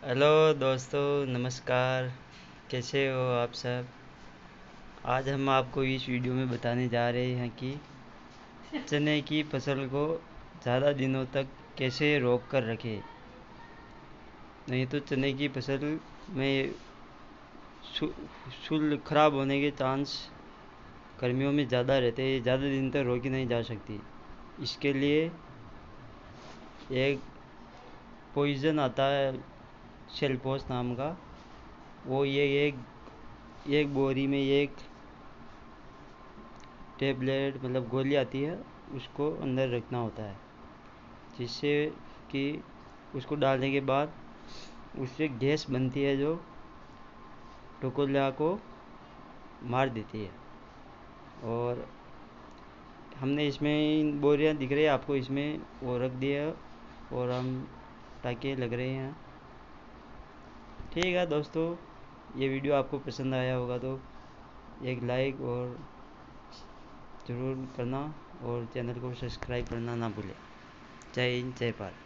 Hello दोस्तों, नमस्कार। कैसे हो आप सब? आज हम आपको इस वीडियो में बताने जा रहे हैं कि चने की फसल को ज़्यादा दिनों तक कैसे रोक कर रखें। नहीं तो चने की फसल में शु शुल्क खराब होने के चांस गर्मियों में ज़्यादा रहते हैं। ज़्यादा दिन तक रोकी नहीं जा सकती। इसके लिए एक पॉइज़न आता है, शेलपोश नाम का। वो ये एक एक बोरी में एक टेबलेट मतलब गोली आती है, उसको अंदर रखना होता है, जिससे कि उसको डालने के बाद उससे गैस बनती है जो टोकोलिया को मार देती है। और हमने इसमें बोरियां दिख रही है आपको, इसमें वो रख दिया और हम टाके लग रहे हैं। ठीक है दोस्तों, ये वीडियो आपको पसंद आया होगा तो एक लाइक और ज़रूर करना और चैनल को सब्सक्राइब करना ना भूलें। जय हिंद, जय भारत।